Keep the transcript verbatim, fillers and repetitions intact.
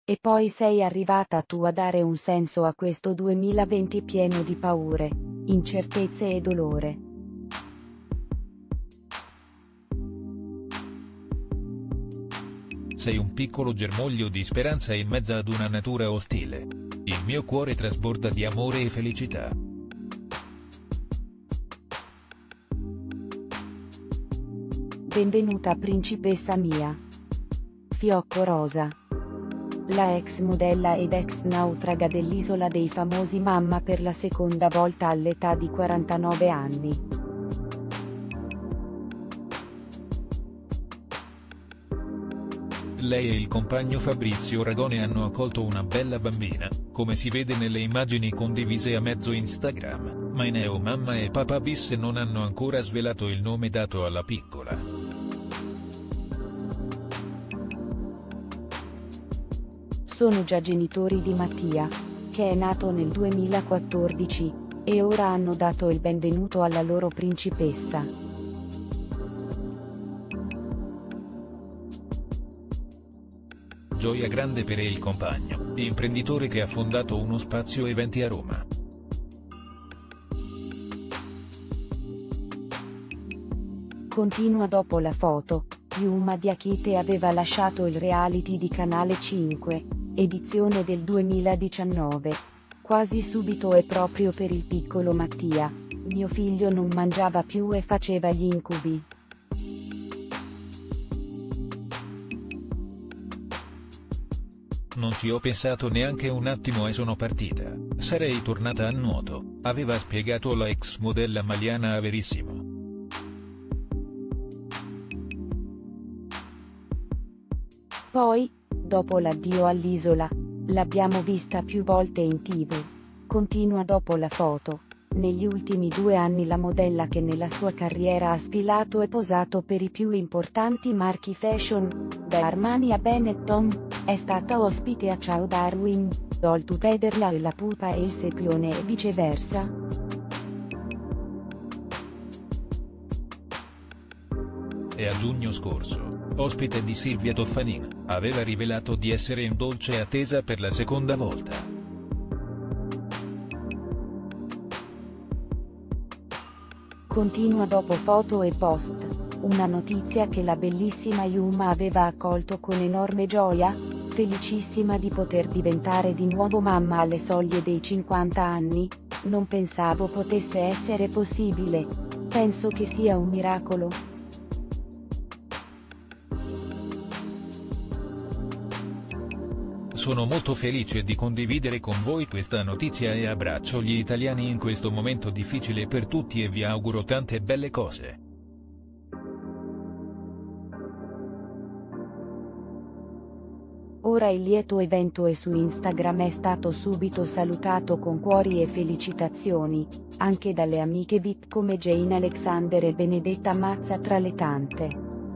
E poi sei arrivata tu a dare un senso a questo duemilaventi pieno di paure, incertezze e dolore. Sei un piccolo germoglio di speranza in mezzo ad una natura ostile. Il mio cuore trasborda di amore e felicità. Benvenuta principessa mia. Fiocco rosa. La ex modella ed ex naufraga dell'Isola dei Famosi mamma per la seconda volta all'età di quarantanove anni. Lei e il compagno Fabrizio Ragone hanno accolto una bella bambina, come si vede nelle immagini condivise a mezzo Instagram, ma i neo mamma e papà bis non hanno ancora svelato il nome dato alla piccola. Sono già genitori di Mattia, che è nato nel duemilaquattordici, e ora hanno dato il benvenuto alla loro principessa. Gioia grande per il compagno, imprenditore che ha fondato uno spazio eventi a Roma. Continua dopo la foto, Yuma Diakite aveva lasciato il reality di Canale cinque, edizione del duemiladiciannove. Quasi subito e proprio per il piccolo Mattia, mio figlio non mangiava più e faceva gli incubi. Non ci ho pensato neanche un attimo e sono partita, sarei tornata a nuoto, aveva spiegato la ex modella Maliana a Verissimo. Poi, dopo l'addio all'isola, l'abbiamo vista più volte in tivù. Continua dopo la foto. Negli ultimi due anni la modella che nella sua carriera ha sfilato e posato per i più importanti marchi fashion, da Armani a Benetton, è stata ospite a Ciao Darwin, All Together La e La Pupa e il Sepione e viceversa. E a giugno scorso, ospite di Silvia Toffanin, aveva rivelato di essere in dolce attesa per la seconda volta. Continua dopo foto e post, una notizia che la bellissima Yuma aveva accolto con enorme gioia, felicissima di poter diventare di nuovo mamma alle soglie dei cinquanta anni, non pensavo potesse essere possibile, penso che sia un miracolo. Sono molto felice di condividere con voi questa notizia e abbraccio gli italiani in questo momento difficile per tutti e vi auguro tante belle cose. Ora il lieto evento e su Instagram è stato subito salutato con cuori e felicitazioni, anche dalle amiche V I P come Jane Alexander e Benedetta Mazza tra le tante.